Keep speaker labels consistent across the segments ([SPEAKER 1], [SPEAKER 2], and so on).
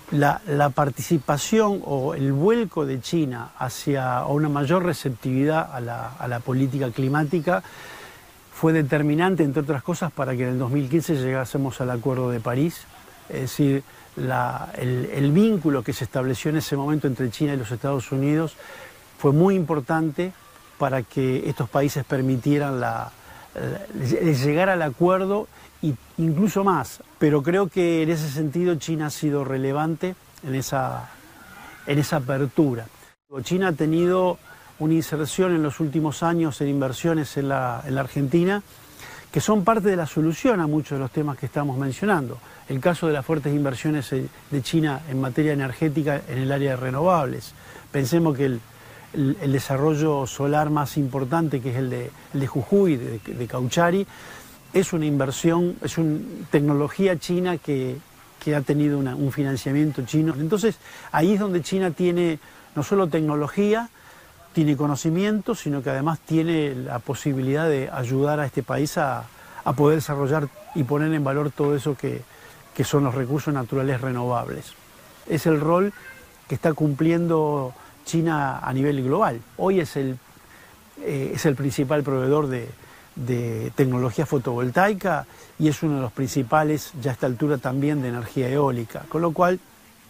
[SPEAKER 1] La participación o el vuelco de China hacia una mayor receptividad a la política climática fue determinante, entre otras cosas, para que en el 2015 llegásemos al Acuerdo de París. Es decir, el vínculo que se estableció en ese momento entre China y los Estados Unidos fue muy importante para que estos países permitieran llegar al acuerdo e incluso más. Pero creo que en ese sentido China ha sido relevante en esa apertura. China ha tenido una inserción en los últimos años en inversiones en la Argentina que son parte de la solución a muchos de los temas que estamos mencionando. El caso de las fuertes inversiones de China en materia energética en el área de renovables. Pensemos que el desarrollo solar más importante, que es el de Jujuy, de Cauchari, es una inversión, es una tecnología china que ha tenido un financiamiento chino. Entonces, ahí es donde China tiene no solo tecnología, tiene conocimiento, sino que además tiene la posibilidad de ayudar a este país a poder desarrollar y poner en valor todo eso que son los recursos naturales renovables. Es el rol que está cumpliendo China a nivel global. Hoy es el principal proveedor de tecnología fotovoltaica y es uno de los principales, ya a esta altura también, de energía eólica, con lo cual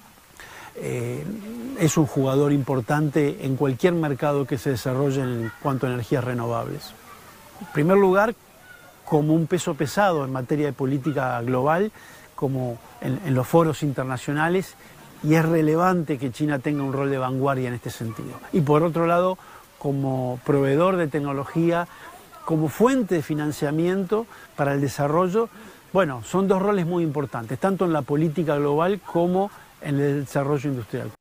[SPEAKER 1] es un jugador importante en cualquier mercado que se desarrolle en cuanto a energías renovables. En primer lugar, como un peso pesado en materia de política global, como en los foros internacionales, y es relevante que China tenga un rol de vanguardia en este sentido. Y por otro lado, como proveedor de tecnología, como fuente de financiamiento para el desarrollo, bueno, son dos roles muy importantes, tanto en la política global como en el desarrollo industrial.